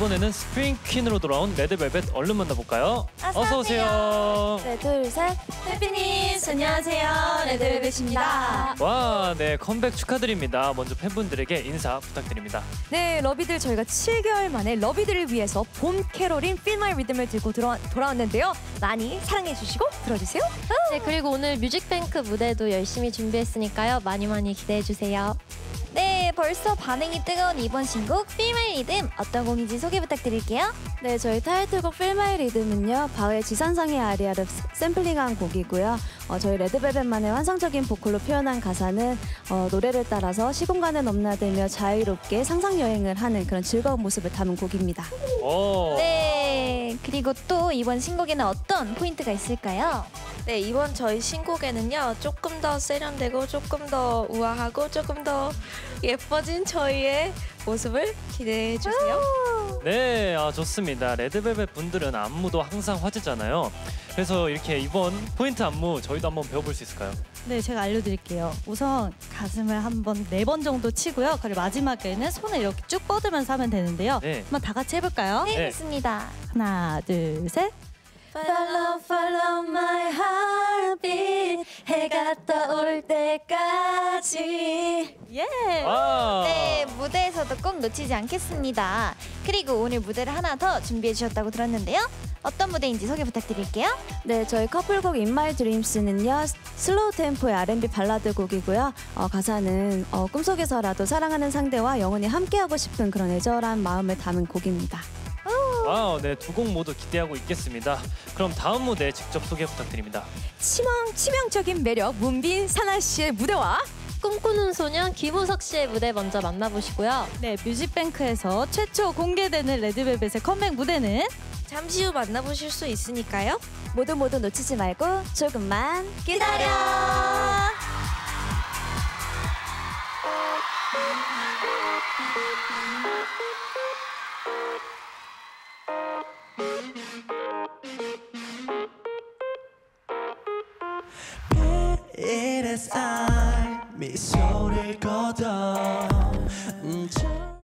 이번에는 스프링 퀸으로 돌아온 레드벨벳 얼른 만나볼까요? 어서 오세요. 네, 둘, 셋. 해피니스 안녕하세요. 레드벨벳입니다. 와, 네, 컴백 축하드립니다. 먼저 팬분들에게 인사 부탁드립니다. 네, 러비들 저희가 7개월 만에 러비들을 위해서 봄 캐롤인 Feel My Rhythm을 들고 돌아왔는데요. 많이 사랑해 주시고 들어주세요. 네, 그리고 오늘 뮤직뱅크 무대도 열심히 준비했으니까요. 많이 기대해 주세요. 네, 벌써 반응이 뜨거운 이번 신곡 Feel My Rhythm 어떤 곡인지 소개 부탁드릴게요. 네, 저희 타이틀곡 Feel My Rhythm은요, 바우의 지산상의 아리아를 샘플링한 곡이고요. 저희 레드벨벳만의 환상적인 보컬로 표현한 가사는 노래를 따라서 시공간을 넘나들며 자유롭게 상상여행을 하는 그런 즐거운 모습을 담은 곡입니다. 오. 네, 그리고 또 이번 신곡에는 어떤 포인트가 있을까요? 네, 이번 저희 신곡에는요, 조금 더 세련되고 조금 더 우아하고 조금 더 예뻐진 저희의 모습을 기대해 주세요. 네, 좋습니다. 레드벨벳 분들은 안무도 항상 화제잖아요. 그래서 이렇게 이번 포인트 안무 저희도 한번 배워볼 수 있을까요? 네, 제가 알려드릴게요. 우선 가슴을 한번 4번 정도 치고요. 그리고 마지막에는 손을 이렇게 쭉 뻗으면서 하면 되는데요. 네. 한번 다 같이 해볼까요? 네, 네. 좋습니다. 하나, 둘, 셋. Follow, follow my heartbeat. 해가 떠올 때까지. 예! 와. 네, 무대에서도 꼭 놓치지 않겠습니다. 그리고 오늘 무대를 하나 더 준비해 주셨다고 들었는데요. 어떤 무대인지 소개 부탁드릴게요. 네, 저희 커플곡 In My Dreams는요, 슬로우 템포의 R&B 발라드 곡이고요. 가사는 꿈속에서라도 사랑하는 상대와 영원히 함께하고 싶은 그런 애절한 마음을 담은 곡입니다. 와우, 네, 두 곡 모두 기대하고 있겠습니다. 그럼 다음 무대 직접 소개 부탁드립니다. 치명적인 매력 문빈 사나 씨의 무대와 꿈꾸는 소년 김우석 씨의 무대 먼저 만나보시고요. 네, 뮤직뱅크에서 최초 공개되는 레드벨벳의 컴백 무대는 잠시 후 만나보실 수 있으니까요. 모두 놓치지 말고 조금만 기다려. 이래서 미소를 걷어